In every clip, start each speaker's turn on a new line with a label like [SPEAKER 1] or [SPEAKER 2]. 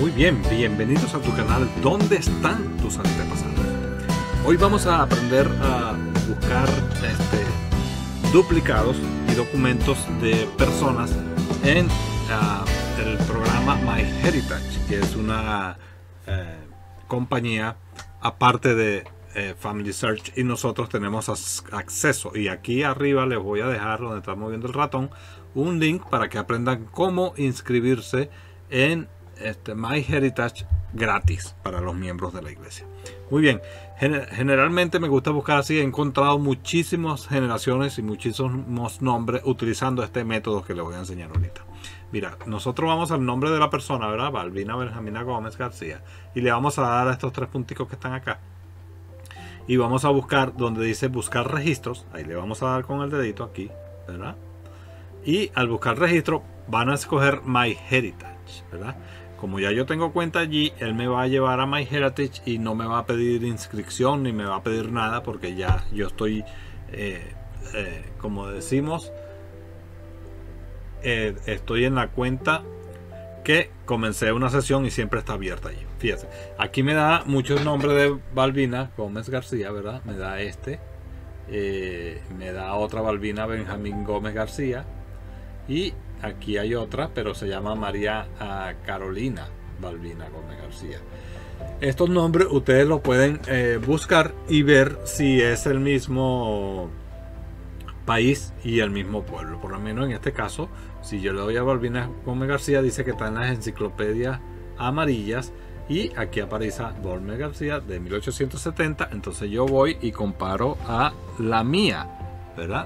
[SPEAKER 1] Muy bien, bienvenidos a tu canal ¿Dónde están tus antepasados? Hoy vamos a aprender a buscar duplicados y documentos de personas en el programa MyHeritage, que es una compañía aparte de Family Search, y nosotros tenemos acceso. Y aquí arriba les voy a dejar, donde está moviendo el ratón, un link para que aprendan cómo inscribirse en MyHeritage gratis para los miembros de la iglesia. Muy bien, generalmente me gusta buscar así. He encontrado muchísimas generaciones y muchísimos nombres utilizando este método que les voy a enseñar ahorita. Mira, nosotros vamos al nombre de la persona, ¿verdad? Balbina Benjamina Gómez García, y le vamos a dar a estos tres punticos que están acá, y vamos a buscar donde dice buscar registros. Ahí le vamos a dar con el dedito aquí, ¿verdad? Y al buscar registro van a escoger MyHeritage, ¿verdad? Como ya yo tengo cuenta allí, él me va a llevar a MyHeritage y no me va a pedir inscripción ni me va a pedir nada, porque ya yo estoy, como decimos, estoy en la cuenta que comencé una sesión y siempre está abierta allí. Fíjense, aquí me da muchos nombres de Balbina Gómez García, ¿verdad? Me da me da otra Balbina Benjamín Gómez García, y aquí hay otra, pero se llama María Carolina Balbina Gómez García. Estos nombres ustedes lo pueden buscar y ver si es el mismo país y el mismo pueblo. Por lo menos en este caso, si yo le doy a Balbina Gómez García, dice que está en las enciclopedias amarillas, y aquí aparece Gómez García de 1870. Entonces yo voy y comparo a la mía, ¿verdad?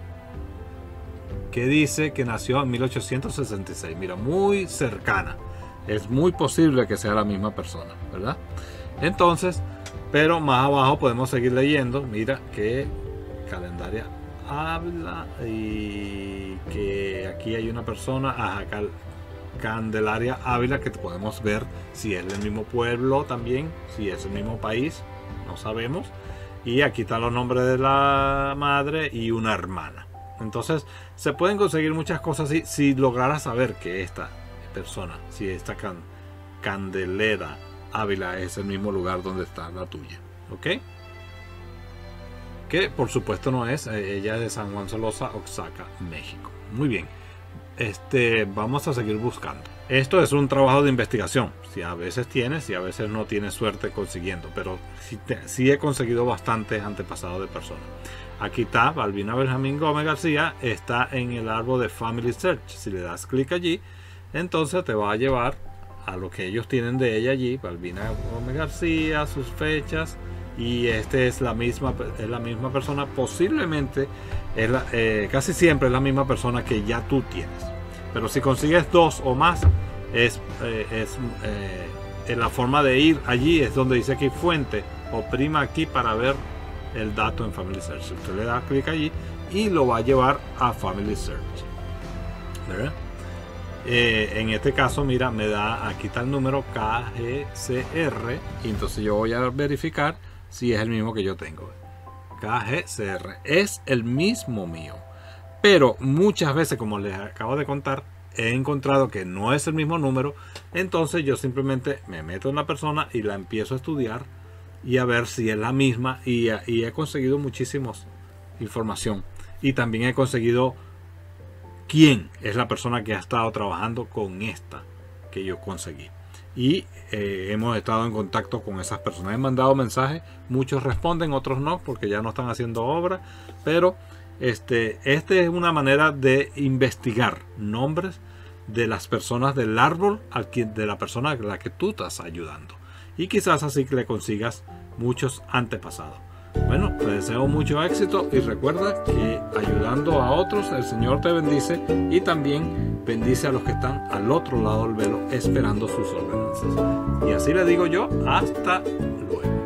[SPEAKER 1] Que dice que nació en 1866. Mira, muy cercana. Es muy posible que sea la misma persona, ¿verdad? Entonces, pero más abajo podemos seguir leyendo. Mira que calendaria habla, y que aquí hay una persona, Candelaria Ávila, que podemos ver si es del mismo pueblo también, si es el mismo país, no sabemos. Y aquí están los nombres de la madre y una hermana. Entonces se pueden conseguir muchas cosas si lograras saber que esta persona, si esta Candelera Ávila es el mismo lugar donde está la tuya, ¿ok? Que por supuesto no es, ella es de San Juan Solosa, Oaxaca, México. Muy bien, vamos a seguir buscando. Esto es un trabajo de investigación. Si a veces tienes y a veces no tienes suerte consiguiendo, pero sí he conseguido bastantes antepasados de personas. Aquí está Balbina Benjamín Gómez García, está en el árbol de Family Search. Si le das clic allí, entonces te va a llevar a lo que ellos tienen de ella allí, Balbina Gómez García, sus fechas, y es la misma persona. Posiblemente casi siempre es la misma persona que ya tú tienes, pero si consigues dos o más, en la forma de ir allí es donde dice aquí fuente, oprima aquí para ver el dato en Family Search. Usted le da clic allí y lo va a llevar a Family Search, ¿verdad? En este caso, mira, me da, aquí está el número KGCR, y entonces yo voy a verificar si es el mismo que yo tengo. KGCR es el mismo mío, pero muchas veces, como les acabo de contar, he encontrado que no es el mismo número. Entonces yo simplemente me meto en la persona y la empiezo a estudiar y a ver si es la misma, y he conseguido muchísimos información, y también he conseguido quién es la persona que ha estado trabajando con esta que yo conseguí, y hemos estado en contacto con esas personas. He mandado mensajes, muchos responden, otros no, porque ya no están haciendo obra, pero esta es una manera de investigar nombres de las personas del árbol de la persona a la que tú estás ayudando, y quizás así que le consigas muchos antepasados. Bueno, te deseo mucho éxito, y recuerda que ayudando a otros el Señor te bendice, y también bendice a los que están al otro lado del velo esperando sus ordenanzas. Y así le digo yo, hasta luego.